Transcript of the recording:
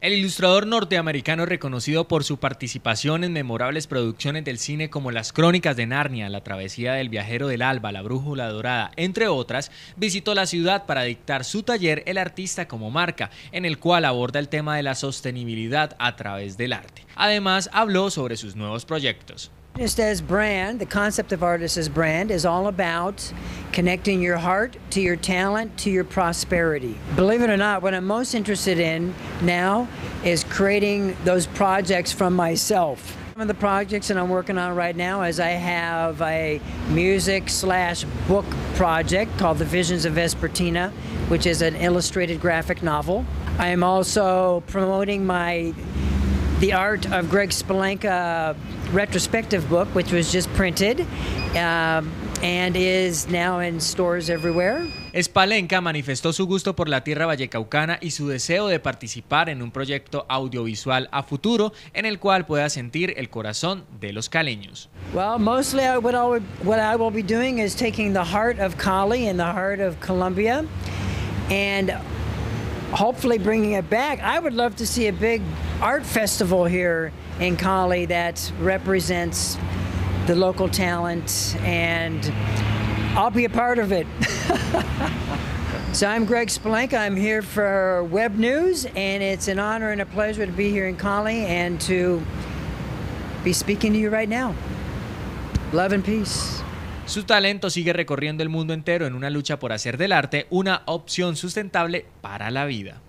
El ilustrador norteamericano, reconocido por su participación en memorables producciones del cine como Las Crónicas de Narnia, La Travesía del Viajero del Alba, La Brújula Dorada, entre otras, visitó la ciudad para dictar su taller El Artista como Marca, en el cual aborda el tema de la sostenibilidad a través del arte. Además, habló sobre sus nuevos proyectos. Artist as brand, the concept of artist as brand is all about connecting your heart to your talent to your prosperity. Believe it or not, what I'm most interested in now is creating those projects from myself. Some of the projects that I'm working on right now is I have a music/book project called The Visions of Vespertina, which is an illustrated graphic novel. I am also promoting The Art of Greg Spalenka retrospective book, which was just printed and is now in stores everywhere. Spalenka manifestó su gusto por la tierra vallecaucana y su deseo de participar en un proyecto audiovisual a futuro en el cual pueda sentir el corazón de los caleños. Well, mostly what I will be doing is taking the heart of Cali and the heart of Colombia and hopefully bringing it back. I would love to see a big art festival here in Cali that represents the local talent, and I'll be a part of it. So I'm Greg Spalenka. I'm here for Web News, and it's an honor and a pleasure to be here in Cali and to be speaking to you right now. Love and peace. Su talento sigue recorriendo el mundo entero en una lucha por hacer del arte una opción sustentable para la vida.